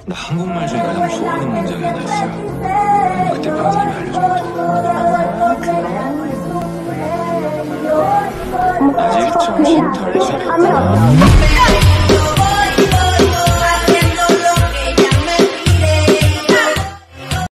나 한국말 중에 가장 좋아하는 문장이 하나 있어요. 그때 선생님이 알려줬는데. 아직 정신 덜 차렸구나.